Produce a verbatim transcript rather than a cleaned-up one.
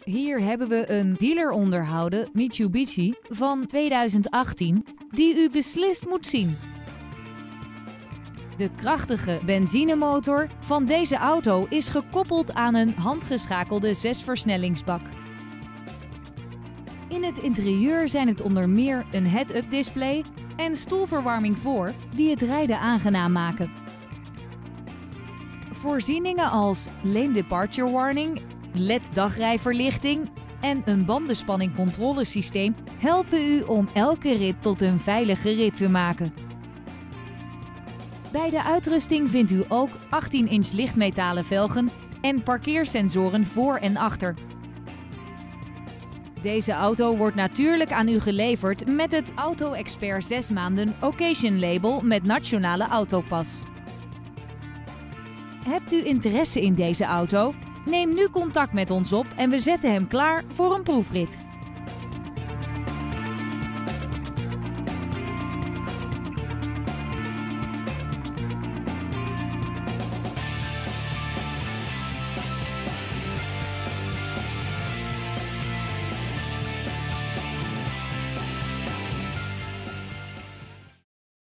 Hier hebben we een dealer onderhouden Mitsubishi van tweeduizend achttien die u beslist moet zien. De krachtige benzinemotor van deze auto is gekoppeld aan een handgeschakelde zesversnellingsbak. In het interieur zijn het onder meer een head-up display en stoelverwarming voor die het rijden aangenaam maken. Voorzieningen als lane departure warning, L E D dagrijverlichting en een bandenspanningcontrolesysteem helpen u om elke rit tot een veilige rit te maken. Bij de uitrusting vindt u ook achttien inch lichtmetalen velgen en parkeersensoren voor en achter. Deze auto wordt natuurlijk aan u geleverd met het Auto Expert zes maanden Occasion label met nationale autopas. Hebt u interesse in deze auto? Neem nu contact met ons op en we zetten hem klaar voor een proefrit.